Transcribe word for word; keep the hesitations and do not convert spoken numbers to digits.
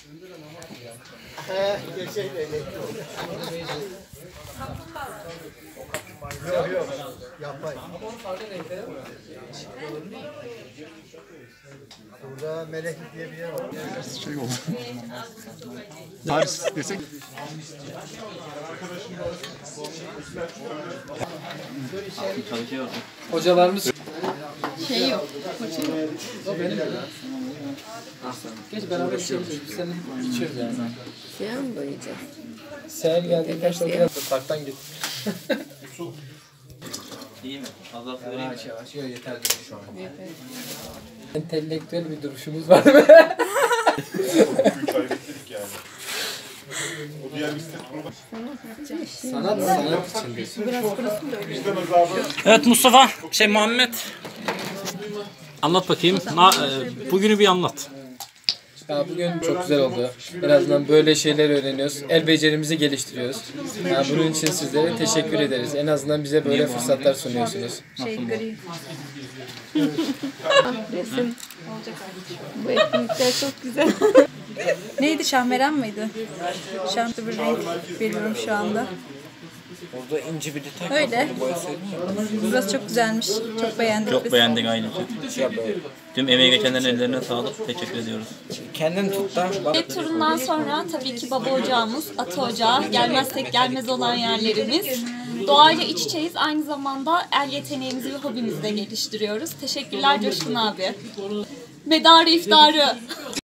Yok yok. Yapay. Burada Meleklik diye bir yer var. Şey oldu. Paris desek. Hocalarımız Şey yok. o benim. Geç beraber içiyoruz. Biz seninle içiyoruz yani. Şey mi boyayacağız? Seher geldi kaç dakika biraz da parktan git. İyi mi? Azalt vereyim. Yavaş yavaş yok yeter dedi şu an. Entelektüel bir duruşumuz var. Bugün kaybettik yani. O diğer bisiklet grubu. Sanat sanat içindesin. Bizden azabı. Evet Mustafa, şey Muhammed. Anlat bakayım. Na, e, bugünü bir anlat. Ya bugün çok güzel oldu. En azından böyle şeyler öğreniyoruz. El becerimizi geliştiriyoruz. Yani bunun için sizlere teşekkür ederiz. En azından bize böyle fırsatlar sunuyorsunuz. Şey gri. Resim. Bu etkinlikler çok güzel. Neydi? Şahmeran mıydı? Şahmeran bir renk veriyorum şu anda. Orada ince bir detay. Öyle. Burası çok güzelmiş. Çok beğendik Çok biz. beğendik aynı. Tüm emeği geçenlerin ellerine sağlık. Teşekkür ediyoruz. Kendin tut da. Bir turundan sonra tabii ki baba ocağımız, ata ocağı, gelmezsek gelmez olan yerlerimiz. Doğayla iç içeyiz. Aynı zamanda el yeteneğimizi ve hobimizi de geliştiriyoruz. Teşekkürler Coşkun abi. Medarı iftarı.